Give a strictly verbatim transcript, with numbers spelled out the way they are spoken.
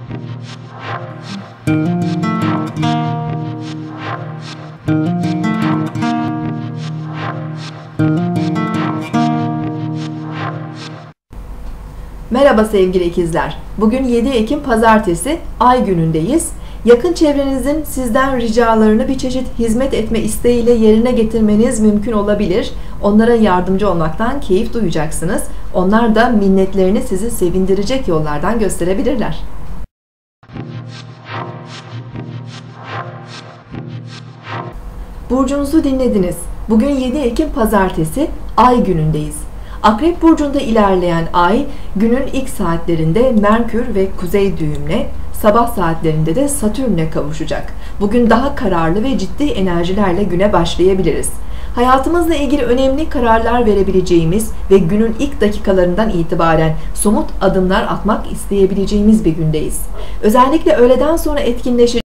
Merhaba sevgili ikizler. Bugün yedi Ekim Pazartesi, Ay günündeyiz. Yakın çevrenizin sizden ricalarını bir çeşit hizmet etme isteğiyle yerine getirmeniz mümkün olabilir. Onlara yardımcı olmaktan keyif duyacaksınız. Onlar da minnetlerini sizi sevindirecek yollardan gösterebilirler. Burcunuzu dinlediniz. Bugün yedi Ekim Pazartesi, Ay günündeyiz. Akrep burcunda ilerleyen Ay, günün ilk saatlerinde Merkür ve Kuzey düğümle, sabah saatlerinde de Satürn'le kavuşacak. Bugün daha kararlı ve ciddi enerjilerle güne başlayabiliriz. Hayatımızla ilgili önemli kararlar verebileceğimiz ve günün ilk dakikalarından itibaren somut adımlar atmak isteyebileceğimiz bir gündeyiz. Özellikle öğleden sonra etkinleşecek